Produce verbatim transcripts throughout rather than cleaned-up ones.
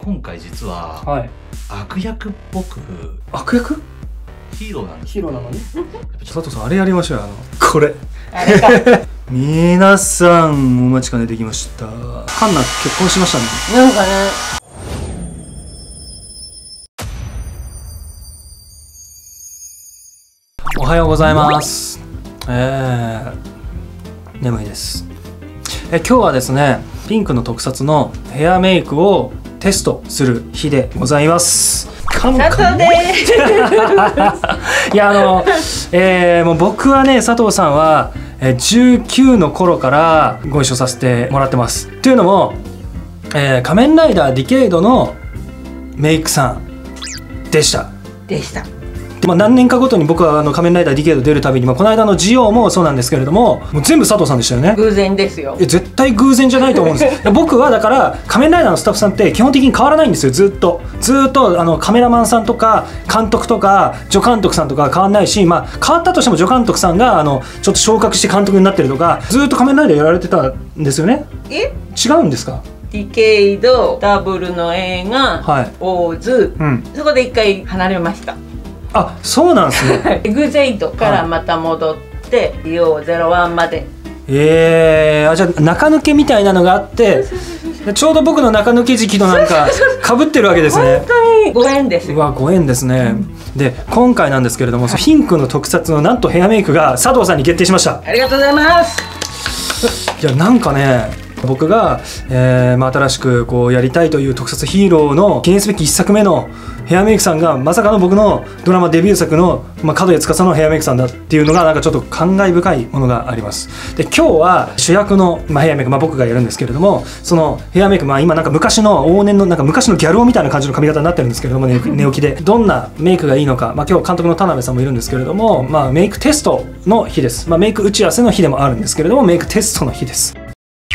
今回実は、 はい、 悪役っぽく悪役ヒーローなんです。 ヒーローなのに佐藤さんあれやりましょうよ。あのこれあれか皆さんお待ちかねできました。カンナ結婚しましたね。 なんかね、 おはようございます。えー、眠いです。え今日はですね、ピンクの特撮のヘアメイクをテストする日でございます。 佐藤です。 いやあの、えー、もう僕はね佐藤さんはじゅうきゅうの頃からご一緒させてもらってます。というのも、えー、仮面ライダーディケイドのメイクさんでした。 でした。 まあ、何年かごとに僕はあの仮面ライダーディケイド出るたびに、まあ、この間のジオもそうなんですけれども、もう全部佐藤さんでしたよね。 偶然ですよ。 絶対偶然じゃないと思うんですよ。僕はだから仮面ライダーのスタッフさんって基本的に変わらないんですよ。ずっとずっとあのカメラマンさんとか監督とか助監督さんとか変わらないし、まあ、変わったとしても助監督さんがあのちょっと昇格して監督になってるとか、ずっと仮面ライダーやられてたんですよね。 え違うんですか？ ディケイドダブルの映画、はい、オーズ、うん、そこで一回離れました。 あ、そうなんですね。 エグゼイドからまた戻って、リオゼロワンまで。 えー、あ、じゃあ中抜けみたいなのがあってちょうど僕の中抜け時期となんかかぶってるわけですね。 本当にご縁ですよ。 うわ、ご縁ですね。うん、で今回なんですけれども、ピンクの特撮のなんとヘアメイクが佐藤さんに決定しました。 ありがとうございます。 いや、なんかね、僕が、えーまあ、新しくこうやりたいという特撮ヒーローの記念すべきいっさくめのヘアメイクさんがまさかの僕のドラマデビュー作の、まあ、角谷司のヘアメイクさんだっていうのがなんかちょっと感慨深いものがあります。で今日は主役の、まあ、ヘアメイク、まあ、僕がやるんですけれども、そのヘアメイク、まあ、今なんか昔の往年のなんか昔のギャル男みたいな感じの髪型になってるんですけれども、ね、寝起きでどんなメイクがいいのか、まあ、今日監督の田辺さんもいるんですけれども、まあ、メイクテストの日です。まあ、メイク打ち合わせの日でもあるんですけれども、メイクテストの日です。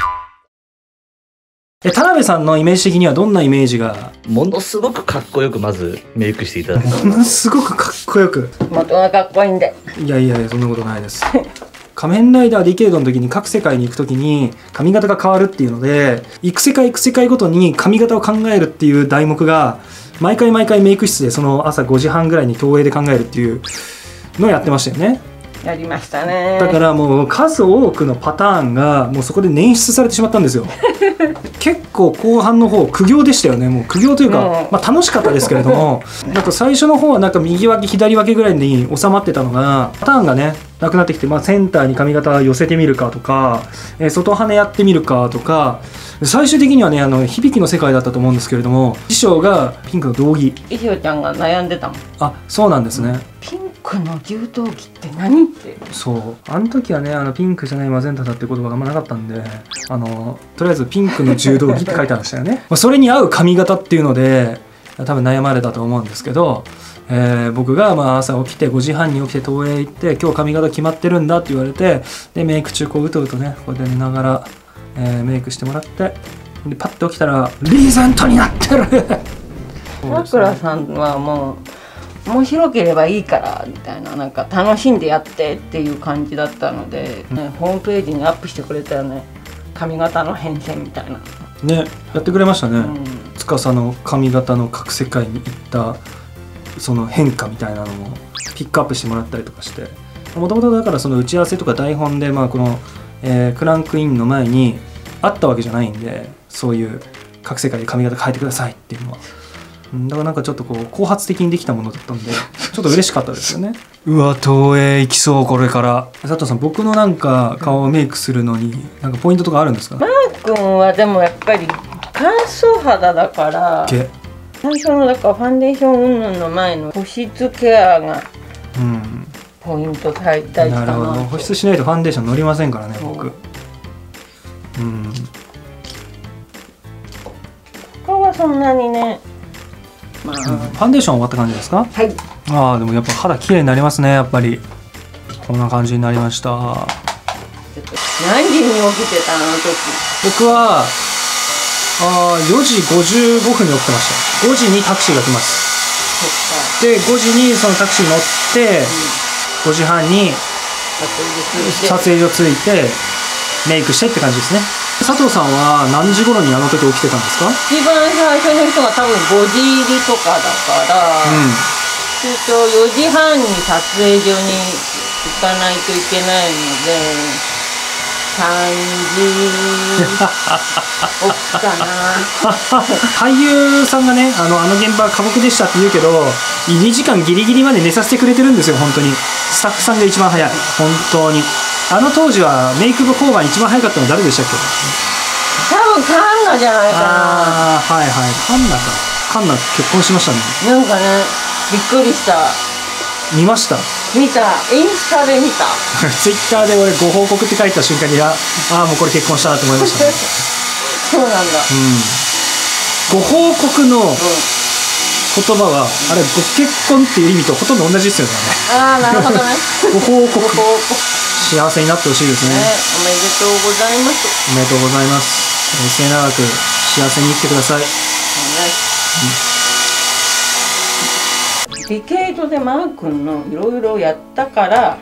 え田辺さんのイメージ的にはどんなイメージが？ ものすごくかっこよくまずメイクしていただく。 ものすごくかっこよく。 元がかっこいいんで。 いやいやいや、そんなことないです。仮面ライダーディケイドの時に各世界に行く時に髪型が変わるっていうので、行く世界行く世界ごとに髪型を考えるっていう題目が毎回毎回メイク室でその朝ごじはんぐらいに投影で考えるっていうのをやってましたよね。 やりましたね。 だからもう数多くのパターンがもうそこで捻出されてしまったんですよ。結構後半の方苦行でしたよね。もう苦行というか、うん、まあ楽しかったですけれども、なんか最初の方はなんか右脇左脇ぐらいに収まってたのがパターンがねなくなってきて、まあ、センターに髪型寄せてみるかとか、えー、外羽やってみるかとか、最終的にはねあの響きの世界だったと思うんですけれども、衣装がピンクの道着。 衣装ちゃんが悩んでたもん。 あ、そうなんですね。 ピンクの柔道着って何って。 そうあの時はね、あのピンクじゃないマゼンタだって言葉があんまなかったんで、あのとりあえずピンクの柔道着って書いてありましたよね。まあそれに合う髪型っていうので多分悩まれたと思うんですけど、えー、僕がまあ朝起きてごじはんに起きて東映行って今日髪型決まってるんだって言われて、でメイク中こううとうとねこうやって寝ながら、えー、メイクしてもらって、でパッと起きたらリーゼントになってる。 さくらさんはもう面白ければいいからみたいな、なんか楽しんでやってっていう感じだったので、うんね、ホームページにアップしてくれたよね、髪型の変遷みたいなね、やってくれましたね。司、うん、の髪型の各世界に行ったその変化みたいなのもピックアップしてもらったりとかして、もともとだからその打ち合わせとか台本でまあこの、えー、クランクインの前にあったわけじゃないんで、そういう各世界で髪型変えてくださいっていうのは。だからなんかちょっとこう後発的にできたものだったんでちょっと嬉しかったですよね。うわ、東映行きそうこれから。佐藤さん、僕のなんか顔をメイクするのになんかポイントとかあるんですか？ マー君はでもやっぱり乾燥肌だから最初のだからファンデーション云々の前の保湿ケアがポイント大事かな。なるほど、 保湿しないとファンデーション乗りませんからね僕。うん、 他はそんなにね、まあ、 うん、ファンデーション終わった感じですか？ はい。 ああ、でもやっぱ肌綺麗になりますね。やっぱりこんな感じになりました。 何時に起きてたのあの時？ 僕はあよじごじゅうごふんに起きてました。ごじにタクシーが来ます。でごじにそのタクシーに乗って、うん、ごじはんに撮影所着いてメイクしてって感じですね。 佐藤さんは何時頃にあの時起きてたんですか？ 一番最初の人が多分ごじ入りとかだから、 うん。 するとよじはんに撮影所に行かないといけないのでさんじ起きかな。 俳優さんがね、あのあの現場過酷でしたって言うけど、入り時間ギリギリまで寝させてくれてるんですよ。本当にスタッフさんが一番早い。本当にあの当時はメイク部交番一番早かったの誰でしたっけ？ 多分カンナじゃないかな。 ああ、はいはい、カンナか。カンナ結婚しましたね。 なんかね、びっくりした。 見ました。 見た、インスタで見た。 ツイッターで俺ご報告って書いた瞬間に、ああもうこれ結婚したなと思いましたね。 そうなんだ。 うん。ご報告のうん。 言葉は、あれご結婚っていう意味とほとんど同じですよね。 ああ、なるほどね。 ご報告。 ご報告。 幸せになってほしいですね。 ね、おめでとうございます。 おめでとうございます。末永く幸せに生きてください。 ディケイドでマー君のいろいろやったから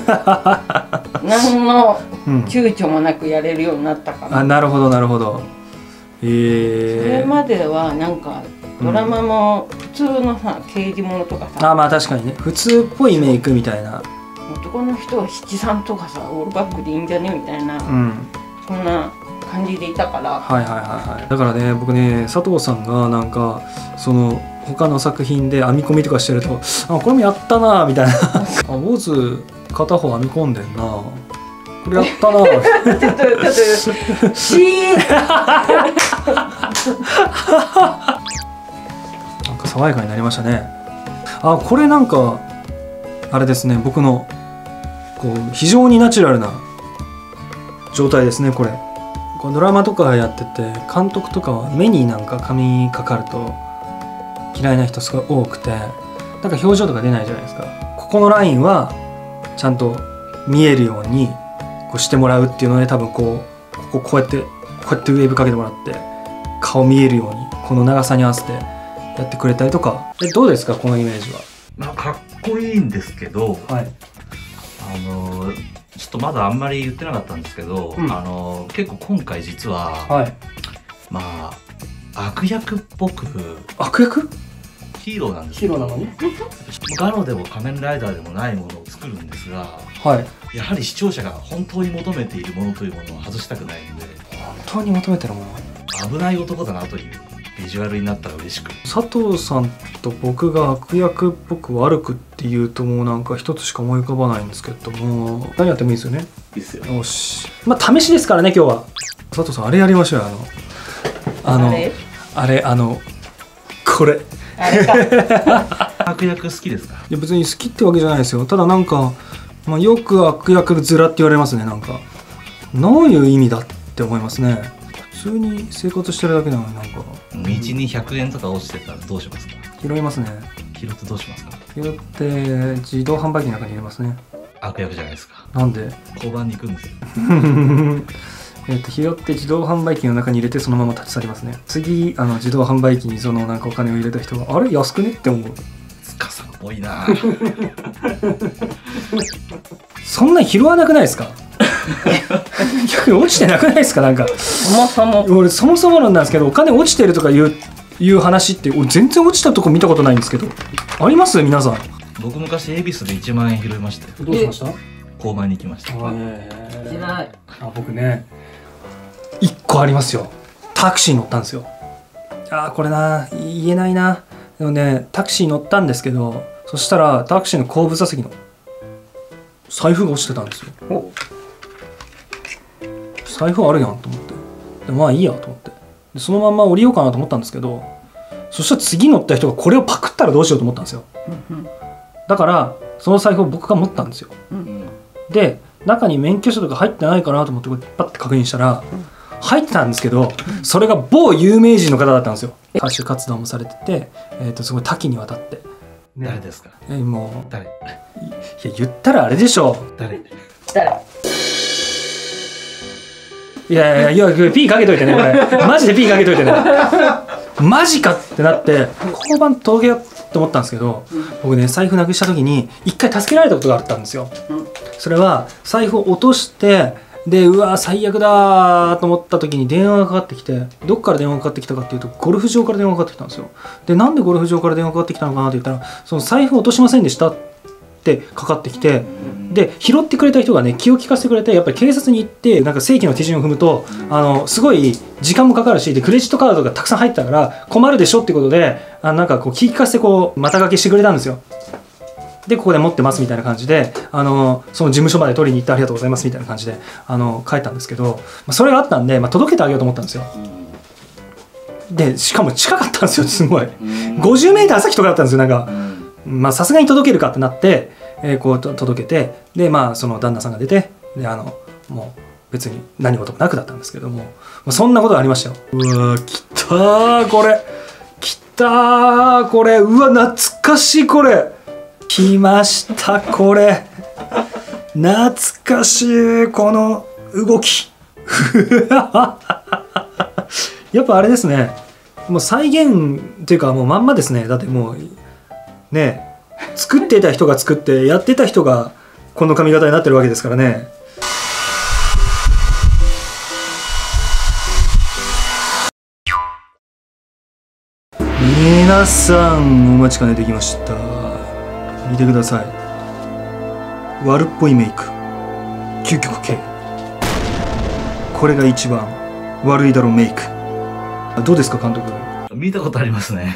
何の躊躇もなくやれるようになったかな。 あ、なるほどなるほど。えそれー、 まではなんかドラマも普通のさ、刑事物とかさ、 あ、まあ確かにね、普通っぽいメイクみたいな。 男の人は七三とかさオールバックでいいんじゃねみたいな、 うん、 そんな感じでいたから。 はいはいはいはい。だからね、僕ね、佐藤さんがなんかその他の作品で編み込みとかしてると、あ、これもやったなみたいな。あ、坊主片方編み込んでんな、これやったな。 ちょっとちょっとシーなんか爽やかになりましたね。あ、これなんかあれですね、僕のこう非常にナチュラルな状態ですね。これこうドラマとかやってて、監督とかは目になんか髪かかると嫌いな人すごい多くて、なんか表情とか出ないじゃないですか。ここのラインはちゃんと見えるようにこうしてもらうっていうので、多分こうこここうやってこうやってウェーブかけてもらって顔見えるようにこの長さに合わせてやってくれたりとか。え、どうですかこのイメージは？ まあ、かっこいいんですけど、 はい。 あのちょっとまだあんまり言ってなかったんですけど、 うん、 あの結構今回実は、 はい、 まあ悪役っぽく、 悪役？ ヒーローなんですヒけど、 ーローなのにガロでも仮面ライダーでもないものを作るんですが、 はい、 やはり視聴者が本当に求めているものというものを外したくないので、 本当に求めてるもの、 危ない男だなというビジュアルになったら嬉しく。 佐藤さんと僕が悪役っぽく悪くっていうと、もうなんか一つしか思い浮かばないんですけども、何やってもいいですよね。 いいっすよ。 よし、まあ試しですからね今日は。佐藤さんあれやりましょうよ。あのあのあれあれあのこれあれか。 悪役好きですか？ いや別に好きってわけじゃないですよ。ただなんか、まあ、よく悪役面って言われますね。なんかどういう意味だって思いますね。普通に生活してるだけなのに、なんか道にひゃくえんとか落ちてたらどうしますか？ 拾いますね。 拾ってどうしますか？ 拾って自動販売機の中に入れますね。 悪役じゃないですか。 なんで交番に行くんですよ。 えっと拾って自動販売機の中に入れてそのまま立ち去りますね。次あの自動販売機にそのなんかお金を入れた人が、あれ安くねって思う。 司さんっぽいな。 そんな拾わなくないですか？逆に落ちてなくないですか？なんかそもそも俺そもそもなんですけど、お金落ちてるとかいういう話って俺全然落ちたとこ見たことないんですけど、あります皆さん？ 僕昔恵比寿でいちまんえん拾いましたよ。 どうしました？ 交番に行きました。 しない。 あ、僕ねいっこありますよ。タクシー乗ったんですよ。あーこれな言えないな。でもねタクシー乗ったんですけど、そしたらタクシーの後部座席の財布が落ちてたんですよ。財布あるやんと思って、でまあいいやと思って、でそのまんま降りようかなと思ったんですけど、そしたら次乗った人がこれをパクったらどうしようと思ったんですよ。だからその財布を僕が持ったんですよ。で中に免許証とか入ってないかなと思ってこうパッて確認したら、入ってたんですけど、それが某有名人の方だったんですよ。歌手活動もされてて、えー、とすごい多岐にわたって、ね、 誰ですか？ えもう誰？ いや言ったらあれでしょ。 誰？ 誰？ いやいやいや P かけといてねこれマジで P かけといてね。マジかってなって交番届けようと思ったんですけど、僕ね財布なくした時に一回助けられたことがあったんですよ。それは財布を落としてでうわ最悪だーと思った時に電話がかかってきて、どっから電話がかかってきたかっていうとゴルフ場から電話がかかってきたんですよ。でなんでゴルフ場から電話がかかってきたのかなって言ったら、その財布落としませんでしたってかかってきて、で拾ってくれた人がね気を利かせてくれて、やっぱり警察に行ってなんか正規の手順を踏むとあのすごい時間もかかるし、でクレジットカードがたくさん入ったから困るでしょってことで、あなんかこう気利かせてこうまたがけしてくれたんですよ。でここで持ってますみたいな感じで、あのその事務所まで取りに行ってありがとうございますみたいな感じであの帰ったんですけど、まあ、それがあったんで、まあ、届けてあげようと思ったんですよ。でしかも近かったんですよ、すごいごじゅうメーター先とかだったんですよ。なんかまあさすがに届けるかってなって、えー、こうと届けて、でまあその旦那さんが出て、であのもう別に何事もなくだったんですけども、まあ、そんなことがありましたよ。うわきたーこれ、きたーこれ、うわ懐かしい、これ来ましたこれ、懐かしいこの動きやっぱあれですね、もう再現っていうかもうまんまですね。だってもうね作ってた人が作ってやってた人がこの髪型になってるわけですからね。皆さんお待ちかねできました。見てください、悪っぽいメイク究極系、これが一番悪いだろうメイク。どうですか監督、 見たことありますね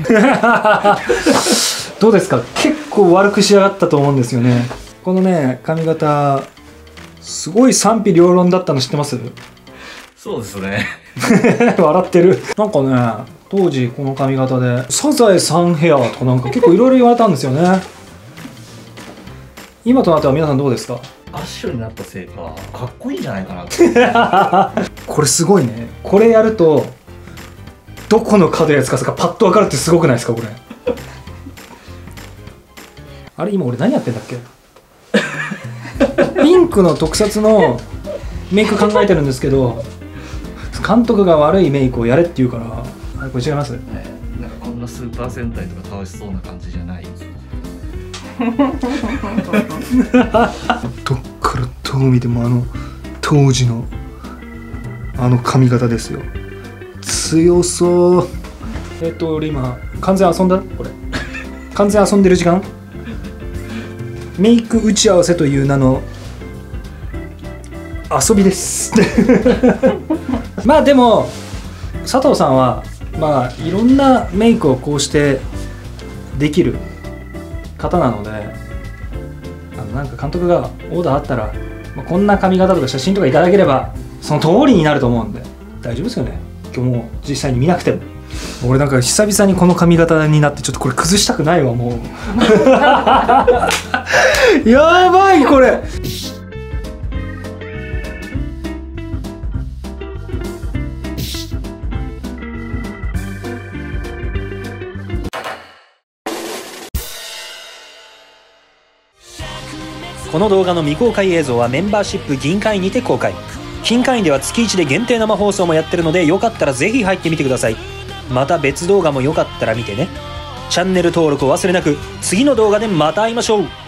どうですか、結構悪く仕上がったと思うんですよね。このね髪型すごい賛否両論だったの知ってます？ そうですね笑ってる。なんかね当時この髪型でサザエさんヘアとかなんか結構いろいろ言われたんですよね。今となっては皆さんどうですか？ アッシュになったせいかかっこいいんじゃないかなってこれすごいね、これやるとどこの角やつかかパッと分かるってすごくないですかこれあれ今俺何やってんだっけピンクの特撮のメイク考えてるんですけど、監督が悪いメイクをやれって言うから、あれこれ違います、 ね、なんかこんなスーパー戦隊とか楽しそうな感じじゃないどっからどう見てもあの当時のあの髪型ですよ。強そう。えっと俺今完全遊んだこれ完全遊んでる時間メイク打ち合わせという名の遊びですまあでも佐藤さんはまあいろんなメイクをこうしてできる方なので、あのなんか監督がオーダーあったら、まあ、こんな髪型とか写真とかいただければその通りになると思うんで大丈夫ですよね。今日もう実際に見なくても。俺なんか久々にこの髪型になってちょっとこれ崩したくないわもうやばいこれ。 この動画の未公開映像はメンバーシップ銀会員にて公開。金会員では月いちで限定生放送もやってるので、よかったらぜひ入ってみてください。また別動画もよかったら見てね。チャンネル登録を忘れなく。次の動画でまた会いましょう。